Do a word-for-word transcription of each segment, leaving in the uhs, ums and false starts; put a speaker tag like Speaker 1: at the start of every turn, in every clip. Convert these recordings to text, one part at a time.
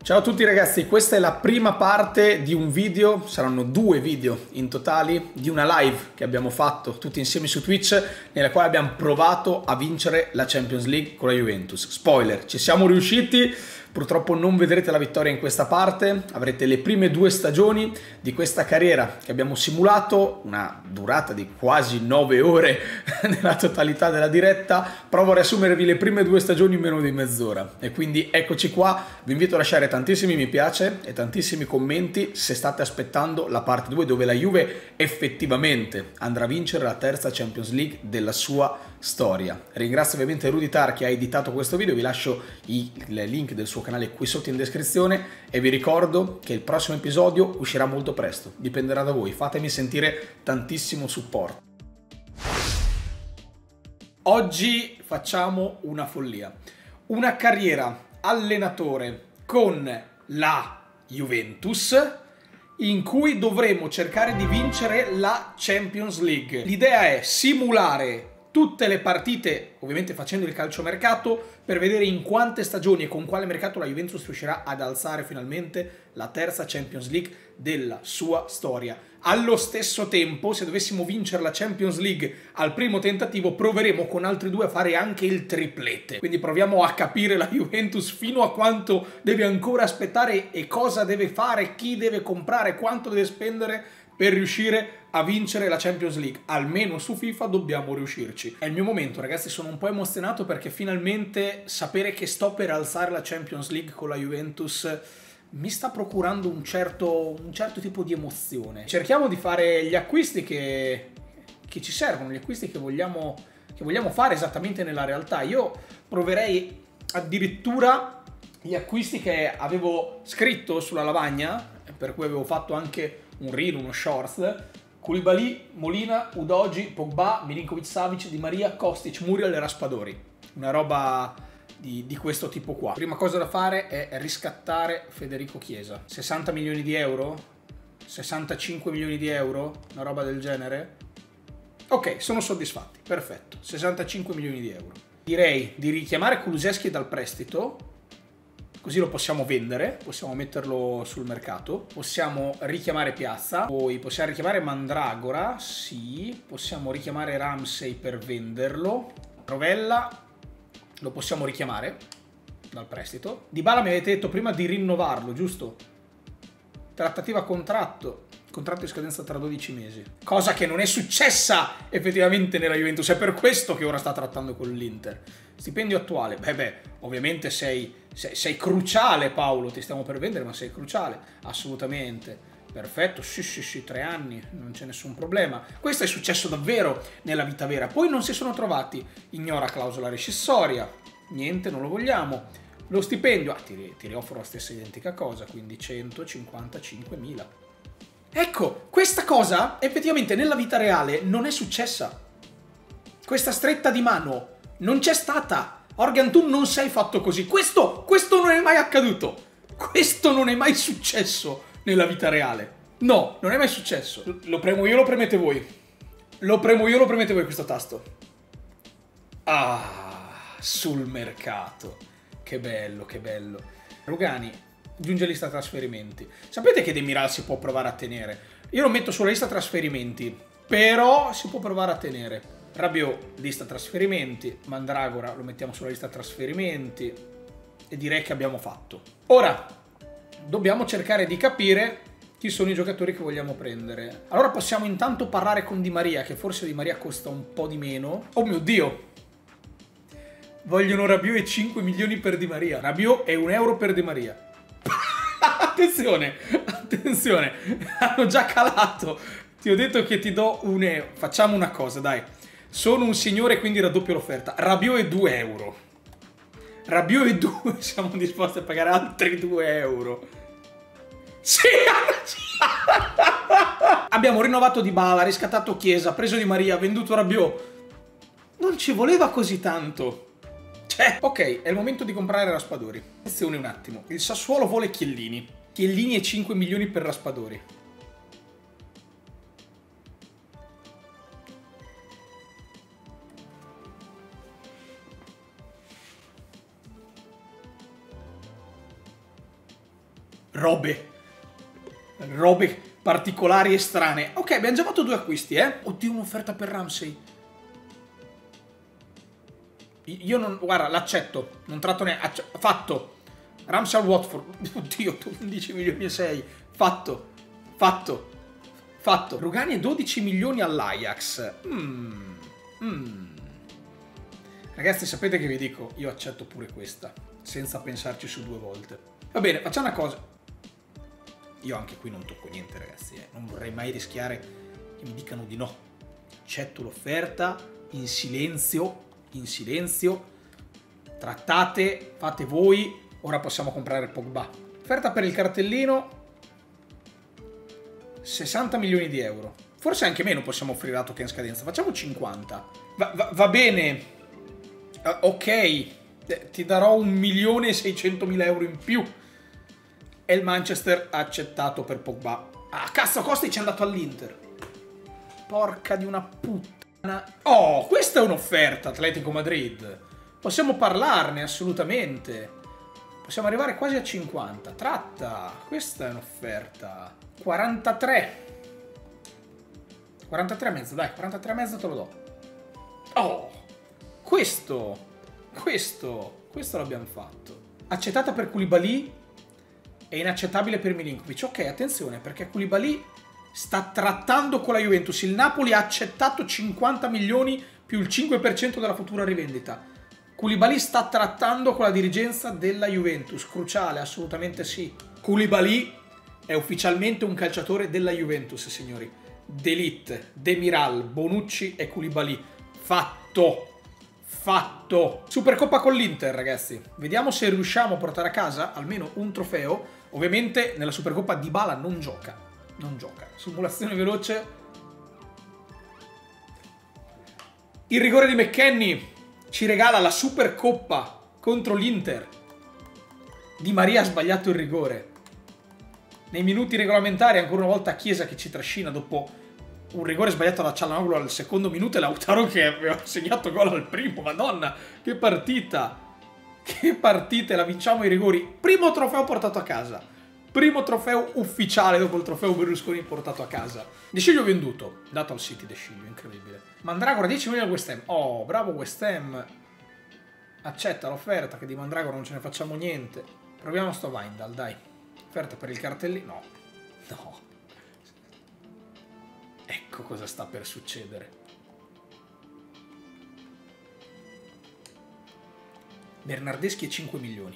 Speaker 1: Ciao a tutti ragazzi, questa è la prima parte di un video, saranno due video in totali, di una live che abbiamo fatto tutti insieme su Twitch, nella quale abbiamo provato a vincere la Champions League con la Juventus. Spoiler, ci siamo riusciti, purtroppo non vedrete la vittoria in questa parte, avrete le prime due stagioni di questa carriera che abbiamo simulato, una durata di quasi nove ore nella totalità della diretta. Provo a riassumervi le prime due stagioni in meno di mezz'ora e quindi eccoci qua. Vi invito a lasciare tantissimi mi piace e tantissimi commenti se state aspettando la parte due, dove la Juve effettivamente andrà a vincere la terza Champions League della sua storia. Ringrazio ovviamente Rudy Tar che ha editato questo video, vi lascio i link del suo canale qui sotto in descrizione e vi ricordo che il prossimo episodio uscirà molto presto, dipenderà da voi, fatemi sentire tantissimo supporto. Oggi facciamo una follia, una carriera allenatore con la Juventus in cui dovremo cercare di vincere la Champions League. L'idea è simulare tutte le partite, ovviamente facendo il calciomercato, per vedere in quante stagioni e con quale mercato la Juventus riuscirà ad alzare finalmente la terza Champions League della sua storia. Allo stesso tempo, se dovessimo vincere la Champions League al primo tentativo, proveremo con altri due a fare anche il triplete. Quindi proviamo a capire la Juventus fino a quanto deve ancora aspettare e cosa deve fare, chi deve comprare, quanto deve spendere per riuscire a vincere la Champions League. Almeno su FIFA dobbiamo riuscirci. È il mio momento, ragazzi, sono un po' emozionato perché finalmente sapere che sto per alzare la Champions League con la Juventus mi sta procurando un certo, un certo tipo di emozione. Cerchiamo di fare gli acquisti che, che ci servono, gli acquisti che vogliamo, che vogliamo fare esattamente nella realtà. Io proverei addirittura gli acquisti che avevo scritto sulla lavagna, per cui avevo fatto anche un reel, uno shorts: Koulibaly, Molina, Udogie, Pogba, Milinkovic-Savic, Di Maria, Kostic, Muriel e Raspadori. Una roba di, di questo tipo qua. Prima cosa da fare è riscattare Federico Chiesa. sessanta milioni di euro? sessantacinque milioni di euro? Una roba del genere? Ok, sono soddisfatti. Perfetto. sessantacinque milioni di euro. Direi di richiamare Kulusevski dal prestito, così lo possiamo vendere, possiamo metterlo sul mercato, possiamo richiamare Piazza, poi possiamo richiamare Mandragora, sì, possiamo richiamare Ramsey per venderlo, Rovella lo possiamo richiamare dal prestito. Dybala mi avete detto prima di rinnovarlo, giusto? Trattativa contratto, contratto di scadenza tra dodici mesi, cosa che non è successa effettivamente nella Juventus, è per questo che ora sta trattando con l'Inter. Stipendio attuale, beh beh, ovviamente sei, sei, sei cruciale Paolo, ti stiamo per vendere ma sei cruciale, assolutamente, perfetto, sì sì sì, tre anni, non c'è nessun problema. Questo è successo davvero nella vita vera, poi non si sono trovati, ignora clausola rescissoria, niente, non lo vogliamo. Lo stipendio, ah, ti, ti rioffro la stessa identica cosa, quindi centocinquantacinquemila. Ecco, questa cosa effettivamente nella vita reale non è successa. Questa stretta di mano non c'è stata. Organ, tu non sei fatto così. Questo, questo non è mai accaduto. Questo non è mai successo nella vita reale. No, non è mai successo. Lo premo io, lo premete voi. Lo premo io, lo premete voi questo tasto. Ah, sul mercato. Che bello, che bello. Rugani, giunge lista trasferimenti. Sapete che Demiral si può provare a tenere? Io lo metto sulla lista trasferimenti, però si può provare a tenere. Rabiot, lista trasferimenti. Mandragora lo mettiamo sulla lista trasferimenti. E direi che abbiamo fatto. Ora, dobbiamo cercare di capire chi sono i giocatori che vogliamo prendere. Allora possiamo intanto parlare con Di Maria, che forse Di Maria costa un po' di meno. Oh mio Dio! Vogliono Rabiot e cinque milioni per Di Maria. Rabiot e un euro per Di Maria. Attenzione, attenzione, hanno già calato. Ti ho detto che ti do un euro. Facciamo una cosa, dai. Sono un signore, quindi raddoppio l'offerta. Rabiot e due euro. Rabiot e due, siamo disposti a pagare altri due euro. Sì! Abbiamo rinnovato Dybala, riscattato Chiesa, preso Di Maria, venduto Rabiot. Non ci voleva così tanto. Cioè, ok, è il momento di comprare Raspadori. Attenzione un attimo, il Sassuolo vuole Chiellini. Chiellini e cinque milioni per Raspadori. robe. Robe particolari e strane. Ok, abbiamo già fatto due acquisti, eh. Oddio, un'offerta per Ramsey. Io non... Guarda, l'accetto. Non tratto neanche... Fatto. Ramsey al Watford. Oddio, undici milioni e sei. Fatto. Fatto. Fatto. Rugani e dodici milioni all'Ajax. Mm. Mm. Ragazzi, sapete che vi dico? Io accetto pure questa. Senza pensarci su due volte. Va bene, facciamo una cosa. Io anche qui non tocco niente, ragazzi. Eh. Non vorrei mai rischiare che mi dicano di no. Accetto l'offerta in silenzio. In silenzio. Trattate, fate voi. Ora possiamo comprare Pogba. Offerta per il cartellino. sessanta milioni di euro. Forse anche meno possiamo offrire dato che è in scadenza. Facciamo cinquanta. Va, va, va bene. Uh, ok. Eh, ti darò un milione e seicentomila euro in più. E il Manchester ha accettato per Pogba. Ah, cazzo, Costi ci è andato all'Inter. Porca di una puttana. Oh, questa è un'offerta, Atletico Madrid. Possiamo parlarne, assolutamente. Possiamo arrivare quasi a cinquanta. Tratta. Questa è un'offerta. quarantatré. quarantatré e mezzo, dai, quarantatré e mezzo te lo do. Oh, questo, questo, questo l'abbiamo fatto. Accettata per Koulibaly e inaccettabile per Milinkovic. Ok, attenzione, perché Koulibaly sta trattando con la Juventus. Il Napoli ha accettato cinquanta milioni più il cinque per cento della futura rivendita. Koulibaly sta trattando con la dirigenza della Juventus. Cruciale, assolutamente sì. Koulibaly è ufficialmente un calciatore della Juventus, signori. De Ligt, Demiral, Bonucci e Koulibaly. Fatto. Fatto. Supercoppa con l'Inter, ragazzi. Vediamo se riusciamo a portare a casa almeno un trofeo. Ovviamente nella Supercoppa Dybala non gioca. Non gioca. Simulazione veloce. Il rigore di McKennie ci regala la Supercoppa contro l'Inter. Di Maria ha sbagliato il rigore. Nei minuti regolamentari ancora una volta Chiesa che ci trascina dopo un rigore sbagliato da Cialanoglu al secondo minuto e Lautaro che aveva segnato gol al primo. Madonna, che partita! Che partita, la vinciamo ai rigori. Primo trofeo portato a casa. Primo trofeo ufficiale dopo il trofeo Berlusconi portato a casa. De Sciglio venduto. Dato al City De Sciglio, incredibile. Mandragora dieci milioni al West Ham. Oh, bravo West Ham. Accetta l'offerta che di Mandragora non ce ne facciamo niente. Proviamo sto Weindal, dai. Offerta per il cartellino. No. No. Ecco cosa sta per succedere. Bernardeschi e cinque milioni.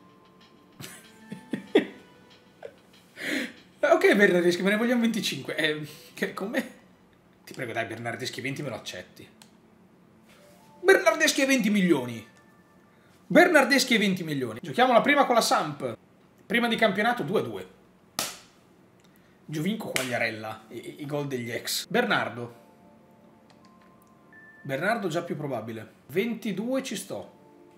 Speaker 1: Ok Bernardeschi, me ne vogliamo venticinque. Eh, che, come? Ti prego dai, Bernardeschi venti me lo accetti. Bernardeschi e venti milioni. Bernardeschi e venti milioni. Giochiamo la prima con la Samp. Prima di campionato due a due. Giovinco Quagliarella, i, i gol degli ex. Bernardo. Bernardo già più probabile. ventidue ci sto.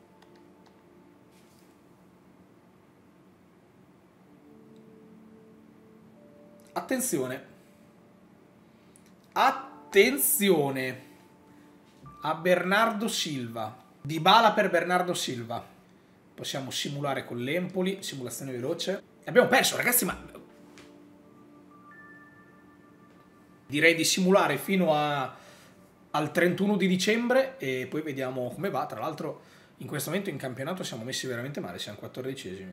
Speaker 1: Attenzione. Attenzione. A Bernardo Silva. Dybala per Bernardo Silva. Possiamo simulare con l'Empoli. Simulazione veloce. Abbiamo perso, ragazzi, ma... Direi di simulare fino a, al trentuno di dicembre e poi vediamo come va. Tra l'altro in questo momento in campionato siamo messi veramente male, siamo quattordicesimi.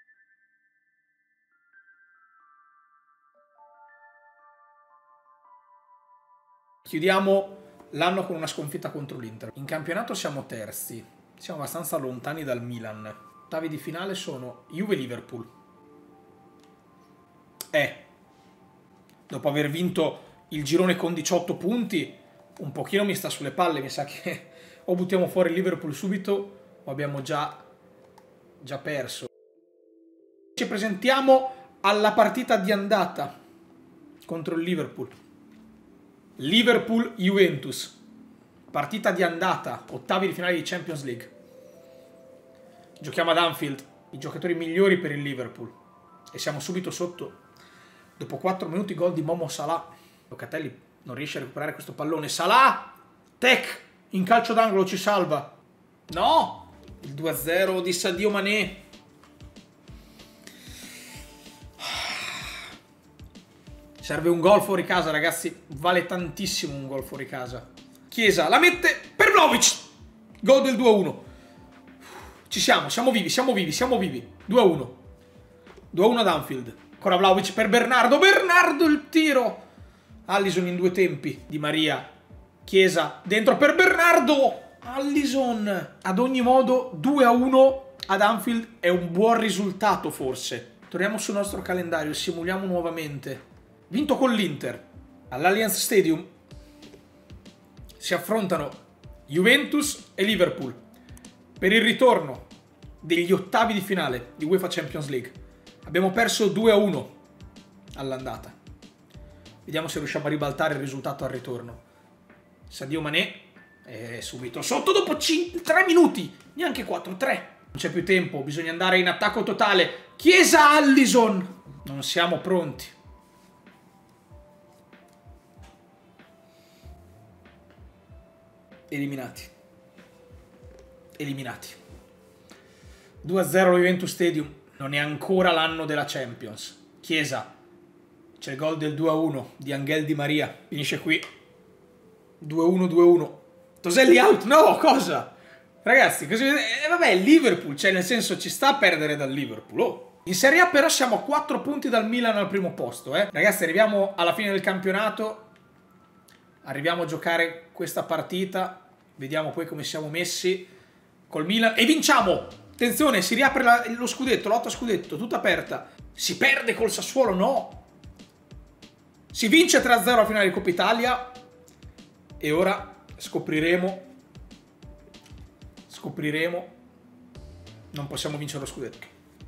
Speaker 1: Chiudiamo l'anno con una sconfitta contro l'Inter. In campionato siamo terzi, siamo abbastanza lontani dal Milan. Ottavi di finale sono Juve-Liverpool. Eh, dopo aver vinto il girone con diciotto punti, un pochino mi sta sulle palle, mi sa che o buttiamo fuori il Liverpool subito o abbiamo già, già perso. Ci presentiamo alla partita di andata contro il Liverpool. Liverpool-Juventus. Partita di andata, ottavi di finale di Champions League. Giochiamo ad Anfield, i giocatori migliori per il Liverpool. E siamo subito sotto. Dopo quattro minuti gol di Momo Salah. Locatelli non riesce a recuperare questo pallone. Salah! Tec! In calcio d'angolo ci salva. No! Il due a zero di Sadio Mané. Serve un gol fuori casa, ragazzi. Vale tantissimo un gol fuori casa. Chiesa la mette per Vlahovic. Gol del due a uno. Ci siamo, siamo vivi, siamo vivi, siamo vivi. due a uno. due a uno ad Anfield. Ancora Vlahovic per Bernardo. Bernardo il tiro. Alisson in due tempi. Di Maria. Chiesa dentro per Bernardo. Alisson. Ad ogni modo due a uno ad Anfield è un buon risultato forse. Torniamo sul nostro calendario, simuliamo nuovamente. Vinto con l'Inter. All'Allianz Stadium si affrontano Juventus e Liverpool per il ritorno degli ottavi di finale di UEFA Champions League. Abbiamo perso due a uno all'andata. Vediamo se riusciamo a ribaltare il risultato al ritorno. Sadio Mané è subito sotto dopo tre minuti, neanche quattro, tre. Non c'è più tempo, bisogna andare in attacco totale. Chiesa, Alisson. Non siamo pronti. Eliminati. Eliminati. due a zero Juventus Stadium. Non è ancora l'anno della Champions. Chiesa. C'è il gol del due a uno di Angel Di Maria. Finisce qui. due a uno, due a uno. Toselli out. No, cosa? Ragazzi, così... Eh, vabbè, Liverpool. Cioè, nel senso, ci sta a perdere dal Liverpool. Oh. In Serie A però siamo a quattro punti dal Milan al primo posto. Eh. Ragazzi, arriviamo alla fine del campionato. Arriviamo a giocare questa partita. Vediamo poi come siamo messi col Milan. E vinciamo! Attenzione, si riapre la, lo scudetto, lotta scudetto, tutta aperta. Si perde col Sassuolo? No! Si vince tre a zero alla finale di Coppa Italia. E ora scopriremo... Scopriremo... Non possiamo vincere lo scudetto.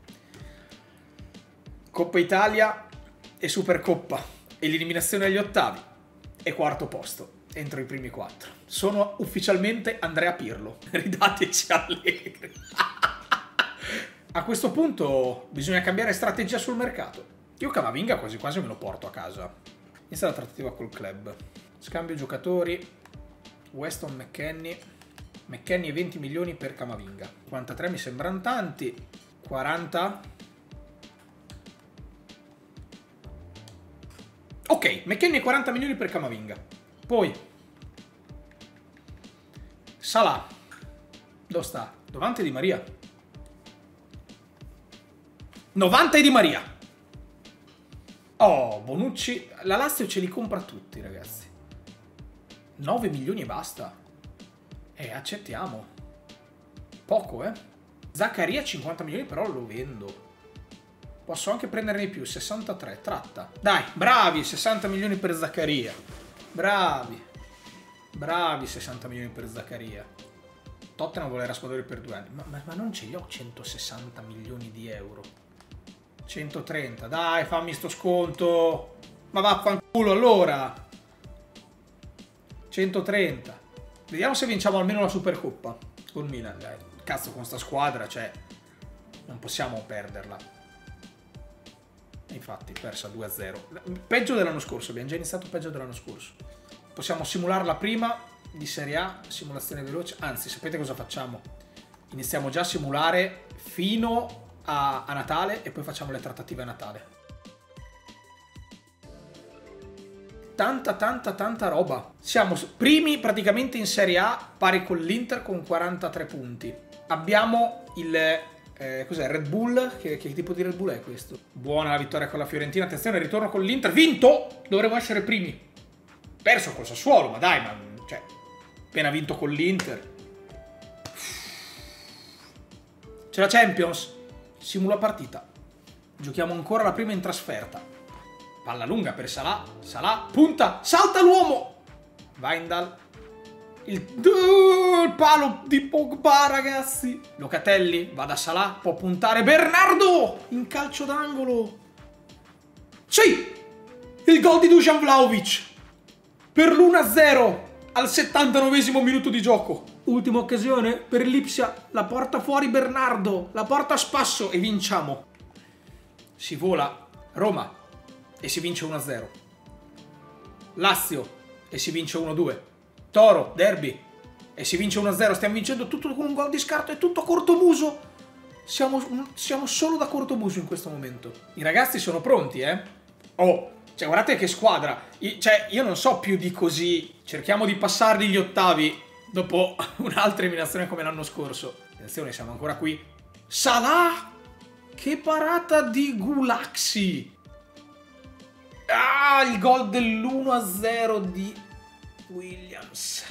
Speaker 1: Coppa Italia e Supercoppa. E l'eliminazione agli ottavi. E quarto posto. Entro i primi quattro. Sono ufficialmente Andrea Pirlo. Ridateci Allegri. A questo punto bisogna cambiare strategia sul mercato. Io Camavinga quasi quasi me lo porto a casa. Inizia la trattativa col club. Scambio giocatori. Weston McKennie. McKennie venti milioni per Camavinga. quarantatré mi sembrano tanti. quaranta. Ok, McKennie quaranta milioni per Camavinga. Poi Salah. Dove sta? novanta Di Maria. novanta Di Maria. Oh, Bonucci. La Lazio ce li compra tutti, ragazzi. nove milioni e basta. Eh, accettiamo. Poco, eh. Zaccaria cinquanta milioni, però lo vendo. Posso anche prenderne di più. sessantatré, tratta. Dai, bravi, sessanta milioni per Zaccaria. Bravi. Bravi, sessanta milioni per Zaccaria. Tottenham vuole Raspadori per due anni. Ma, ma, ma non ce li ho centosessanta milioni di euro. centotrenta, dai, fammi sto sconto. Ma vaffanculo allora. centotrenta. Vediamo se vinciamo almeno la Supercoppa col Milan. Dai, cazzo, con sta squadra, cioè, non possiamo perderla. Infatti, persa due a zero. Peggio dell'anno scorso, abbiamo già iniziato peggio dell'anno scorso. Possiamo simularla prima di Serie A, simulazione veloce. Anzi, sapete cosa facciamo? Iniziamo già a simulare fino a, a Natale e poi facciamo le trattative a Natale. Tanta, tanta, tanta roba. Siamo primi praticamente in Serie A, pari con l'Inter con quarantatré punti. Abbiamo il... Eh, cos'è? Red Bull? Che, che tipo di Red Bull è questo? Buona la vittoria con la Fiorentina. Attenzione, ritorno con l'Inter. Vinto! Dovremmo essere primi. Perso col Sassuolo, ma dai, ma... Cioè, appena vinto con l'Inter. C'è la Champions. Simula partita. Giochiamo ancora la prima in trasferta. Palla lunga per Salah. Salah, punta, salta l'uomo. Weindal. Il... il palo di Pogba, ragazzi. Locatelli, va da Salah, può puntare Bernardo in calcio d'angolo. Sì! Il gol di Dusan Vlahovic per l'uno a zero al settantanovesimo minuto di gioco. Ultima occasione per l'Ipsia, la porta fuori Bernardo, la porta a spasso e vinciamo. Si vola Roma e si vince uno a zero. Lazio e si vince uno a due. Toro, derby, e si vince uno a zero. Stiamo vincendo tutto con un gol di scarto e tutto a cortomuso. Siamo, siamo solo da cortomuso in questo momento. I ragazzi sono pronti, eh? Oh, Cioè, guardate che squadra. I, cioè, io non so più di così. Cerchiamo di passarli gli ottavi dopo un'altra eliminazione come l'anno scorso. Attenzione, siamo ancora qui. Salah! Che parata di Gulaxi! Ah, il gol dell'uno a zero di Williams.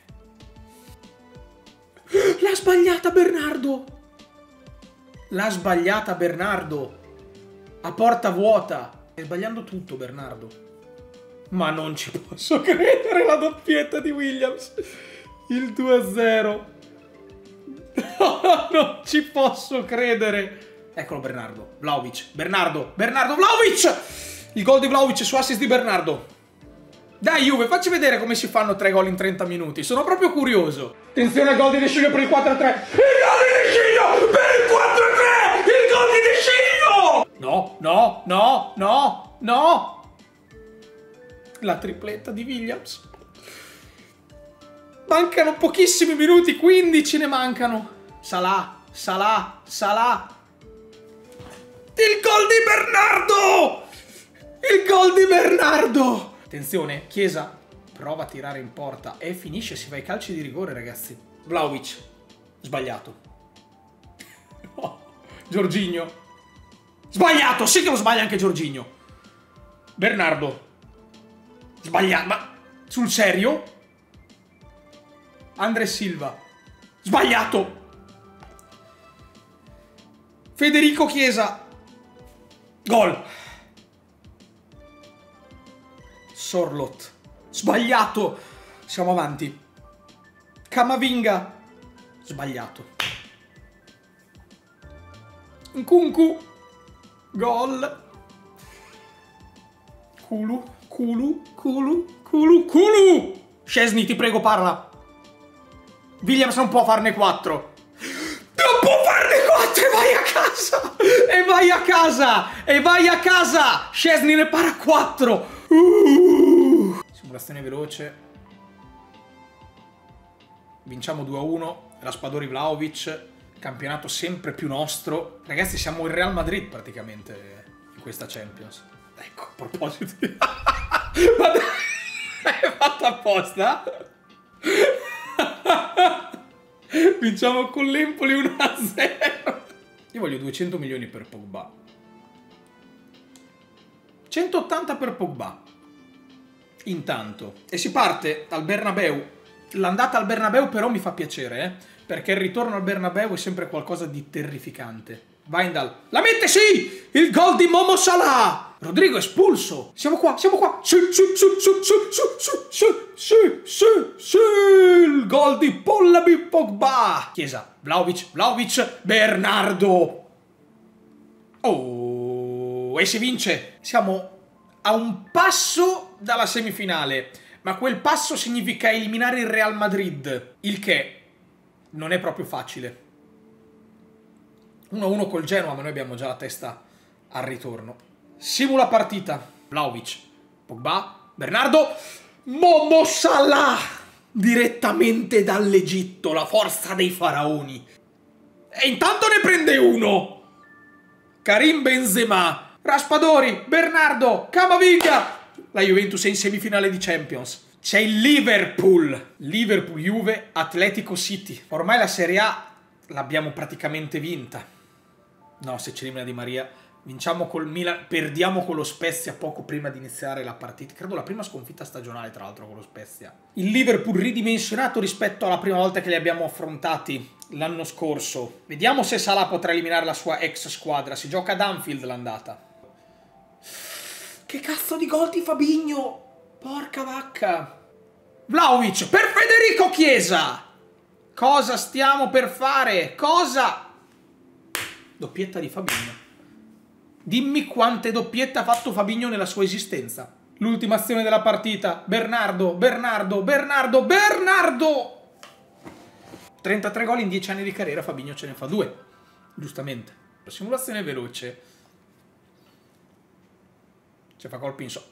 Speaker 1: L'ha sbagliata Bernardo! L'ha sbagliata Bernardo! A porta vuota! Stai sbagliando tutto, Bernardo. Ma non ci posso credere, la doppietta di Williams. Il due a zero. No, non ci posso credere. Eccolo Bernardo. Vlahovic. Bernardo. Bernardo Vlahovic! Il gol di Vlahovic su assist di Bernardo. Dai Juve, facci vedere come si fanno tre gol in trenta minuti. Sono proprio curioso. Attenzione al gol di De Sciglio per il quattro a tre. Il gol di De Sciglio per il quattro a tre! Il gol di De Sciglio! No, no, no, no, no. La tripletta di Williams. Mancano pochissimi minuti, quindici ne mancano. Salah, Salah, Salah. Il gol di Bernardo! Il gol di Bernardo! Attenzione, Chiesa prova a tirare in porta e finisce, si fa i calci di rigore, ragazzi. Vlahovic, sbagliato. Oh, Jorginho, sbagliato, sì che lo sbaglia anche Jorginho. Bernardo, sbagliato, ma sul serio? André Silva, sbagliato. Federico Chiesa, gol. Sorloth, sbagliato. Siamo avanti. Camavinga, sbagliato. Nkunku, gol. Kulu, Kulu, Kulu, Kulu, Kulu. Szczesny, ti prego, parla. Williams non può farne quattro. Non può farne quattro e vai a casa. E vai a casa. E vai a casa. Szczesny ne para quattro. Uh. Simulazione veloce. Vinciamo due a uno. Raspadori Vlahovic. Campionato sempre più nostro. Ragazzi, siamo il Real Madrid praticamente in questa Champions. Ecco, a proposito di... Ma dai, hai fatto apposta? Vinciamo con l'Empoli uno a zero. Io voglio duecento milioni per Pogba. centottanta per Pogba. Intanto. E si parte al Bernabeu. L'andata al Bernabeu però mi fa piacere, eh? Perché il ritorno al Bernabeu è sempre qualcosa di terrificante. Weindal. La mette, sì! Il gol di Momo Salah! Rodrigo espulso. Siamo qua, siamo qua. Sì, sì, sì, sì, sì, sì, sì, sì, sì, sì. Il gol di Pollabi Pogba. Chiesa. Vlahovic, Vlahovic, Bernardo. Oh, e si vince. Siamo a un passo dalla semifinale. Ma quel passo significa eliminare il Real Madrid. Il che non è proprio facile. uno a uno col Genoa, ma noi abbiamo già la testa al ritorno. Simula partita. Vlahovic, Pogba, Bernardo, Momo Salah, direttamente dall'Egitto, la forza dei faraoni. E intanto ne prende uno. Karim Benzema, Raspadori, Bernardo, Camavinga. La Juventus è in semifinale di Champions. C'è il Liverpool. Liverpool, Juve, Atletico City. Ormai la Serie A l'abbiamo praticamente vinta. No, se ci elimina Di Maria, vinciamo col Milan, perdiamo con lo Spezia poco prima di iniziare la partita. Credo la prima sconfitta stagionale, tra l'altro, con lo Spezia. Il Liverpool ridimensionato rispetto alla prima volta che li abbiamo affrontati l'anno scorso. Vediamo se Salah potrà eliminare la sua ex squadra. Si gioca ad Anfield l'andata. Che cazzo di gol di Fabinho! Porca vacca! Vlahovic per Federico Chiesa! Cosa stiamo per fare? Cosa? Doppietta di Fabinho. Dimmi quante doppiette ha fatto Fabinho nella sua esistenza. L'ultima azione della partita. Bernardo, Bernardo, Bernardo, Bernardo! trentatré gol in dieci anni di carriera, Fabinho ce ne fa due. Giustamente. Simulazione veloce. Ci fa col Pinsoglio.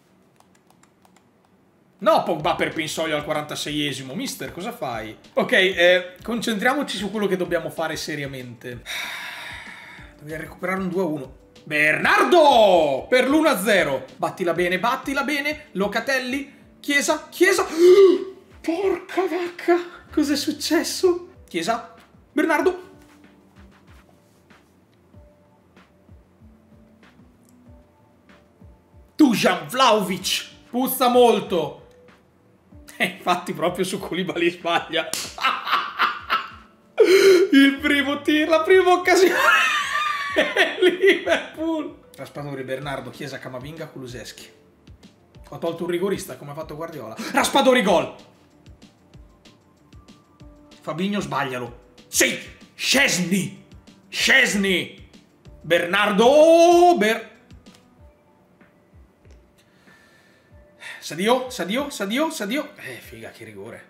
Speaker 1: No, Pogba per Pinsoglio al quarantaseiesimo. Mister, cosa fai? Ok, eh, concentriamoci su quello che dobbiamo fare seriamente. Dobbiamo recuperare un due a uno. Bernardo per l'uno a zero. Battila bene, battila bene. Locatelli. Chiesa, Chiesa. Porca vacca. Cos'è successo? Chiesa. Bernardo. Dusan Vlahovic. Puzza molto. E infatti proprio su Koulibaly sbaglia. Il primo tiro, la prima occasione. Liverpool. Raspadori, Bernardo, Chiesa, Camavinga, Kulusevski. Ho tolto un rigorista come ha fatto Guardiola. Raspadori, gol. Fabinho, sbaglialo. Sì, Szczesny. Szczesny. Bernardo. Ber... Sadio, Sadio, Sadio, Sadio. Eh, figa, che rigore.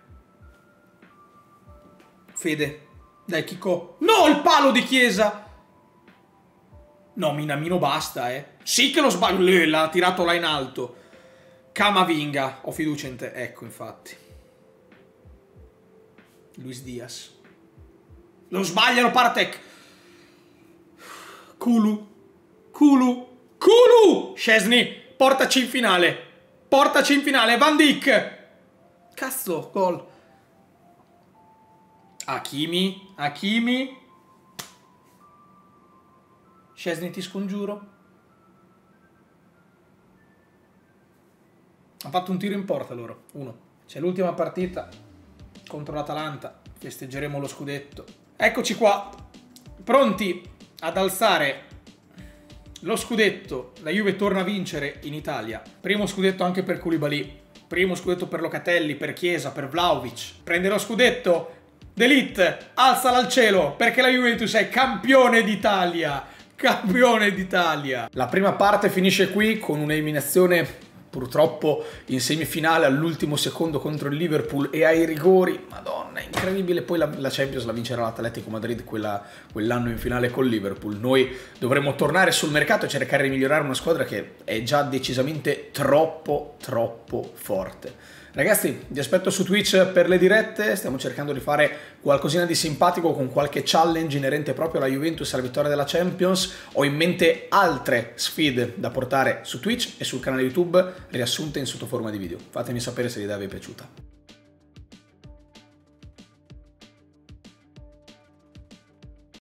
Speaker 1: Fede. Dai, Chicco. No, il palo di Chiesa. No, Minamino basta, eh. Sì che lo sbaglio. L'ha tirato là in alto. Camavinga. Ho fiducia in te. Ecco, infatti. Luis Diaz. Lo sbagliano, Partek. Kulu. Kulu. Kulu. Szczesny. Portaci in finale. Portaci in finale. Van Dijk. Cazzo, gol. Hakimi. Hakimi. Szczesny, ti scongiuro. Ha fatto un tiro in porta loro. Uno. C'è l'ultima partita contro l'Atalanta. Festeggeremo lo scudetto. Eccoci qua. Pronti ad alzare lo scudetto. La Juve torna a vincere in Italia. Primo scudetto anche per Koulibaly. Primo scudetto per Locatelli, per Chiesa, per Vlahovic. Prende lo scudetto. De Ligt, alzala al cielo perché la Juventus è campione d'Italia. Campione d'Italia. La prima parte finisce qui con un'eliminazione purtroppo in semifinale all'ultimo secondo contro il Liverpool e ai rigori. Madonna, incredibile. Poi la, la Champions la vincerà l'Atletico Madrid quella, quell'anno in finale con Liverpool. Noi dovremmo tornare sul mercato e cercare di migliorare una squadra che è già decisamente troppo troppo forte. Ragazzi, vi aspetto su Twitch per le dirette, stiamo cercando di fare qualcosina di simpatico con qualche challenge inerente proprio alla Juventus e alla vittoria della Champions. Ho in mente altre sfide da portare su Twitch e sul canale YouTube riassunte in sottoforma di video. Fatemi sapere se l'idea vi è piaciuta.